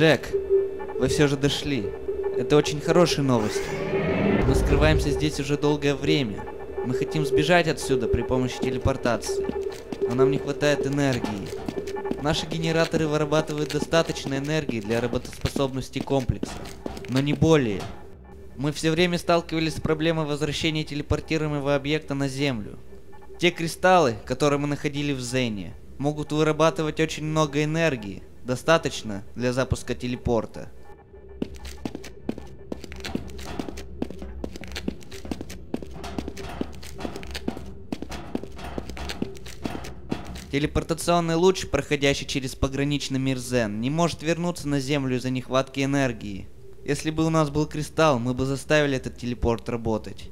Джек, вы все же дошли. Это очень хорошие новости. Мы скрываемся здесь уже долгое время. Мы хотим сбежать отсюда при помощи телепортации. Но нам не хватает энергии. Наши генераторы вырабатывают достаточно энергии для работоспособности комплекса, но не более. Мы все время сталкивались с проблемой возвращения телепортируемого объекта на Землю. Те кристаллы, которые мы находили в Зене, могут вырабатывать очень много энергии, достаточно для запуска телепорта. Телепортационный луч, проходящий через пограничный мир Зен, не может вернуться на Землю из-за нехватки энергии. Если бы у нас был кристалл, мы бы заставили этот телепорт работать.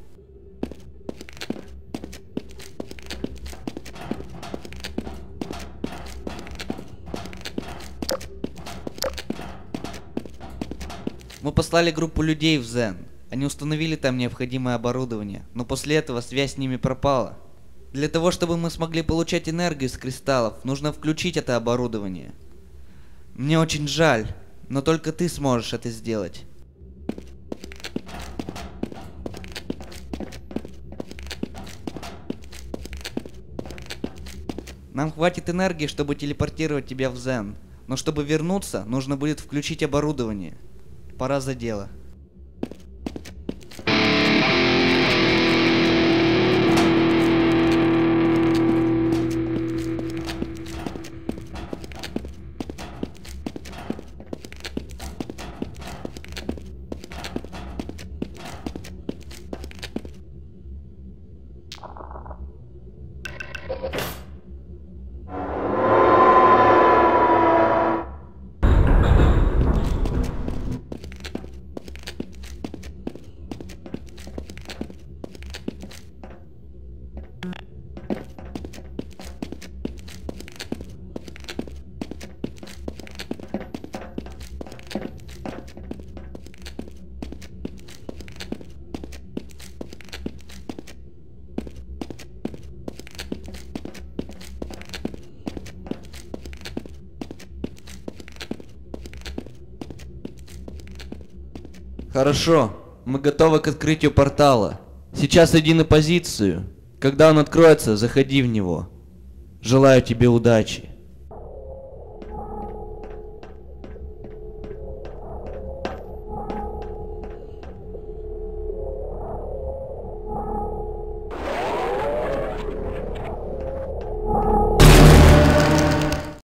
Мы послали группу людей в Зен. Они установили там необходимое оборудование, но после этого связь с ними пропала. Для того, чтобы мы смогли получать энергию из кристаллов, нужно включить это оборудование. Мне очень жаль, но только ты сможешь это сделать. Нам хватит энергии, чтобы телепортировать тебя в Зен, но чтобы вернуться, нужно будет включить оборудование. Пора за дело. Хорошо, мы готовы к открытию портала. Сейчас иди на позицию. Когда он откроется, заходи в него. Желаю тебе удачи.